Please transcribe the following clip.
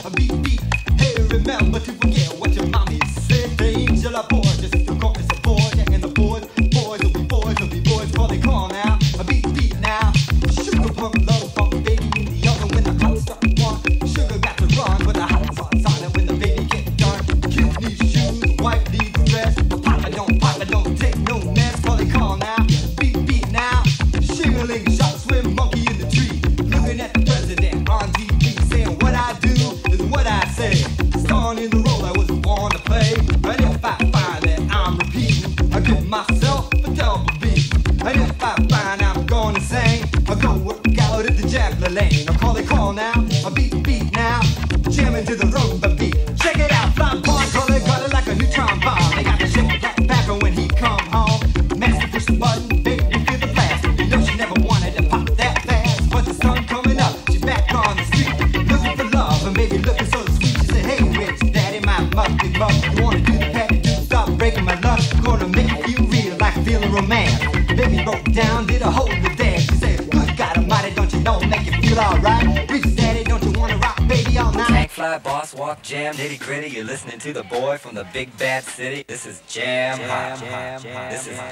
A beat, beat. Hey, remember to forget what your mommy said. The angel of boy, just the chorus of boy, yeah, and the boys will be boys, will be boys, call they call now. A beat, beat now. Sugar punk, love punk, baby in the oven when the hot stuff one. Sugar got to run when the hot sauce on it when the baby get done. Kids need shoes, wife needs dress. Papa don't take no mess, call they call now. Beat, beat now. Shingling shot, swim monkey in the tree. Looking at the president on TV, saying what I do is what I say. Song in the role I was born to play. And if I find that I'm repeating, I give myself a double beat. And if I find I'm going to sing, I go work out at the Jackler Lane. I call it call now, a beat, beat now. Jamming to the rumba beat. Check it out, fly part, call it, got it like a neutron bomb. They got to shake that back when he come home. Master push the button, baby, feel the blast. You know she never wanted to pop that fast. But the sun coming up, she's back on the street. Looking for love, and baby looking so sweet. She said, hey, rich daddy, my mug, big mug. You wanna do the patty, do stop breaking my luck. Gonna make you feel real, like feeling romance. Baby broke down, did a whole dance. She said, good God almighty, don't you know, make you feel alright. Rich daddy, don't you wanna rock baby all night? Tank fly, boss walk, jam, nitty gritty. You're listening to the boy from the big bad city. This is Jam Hot. This is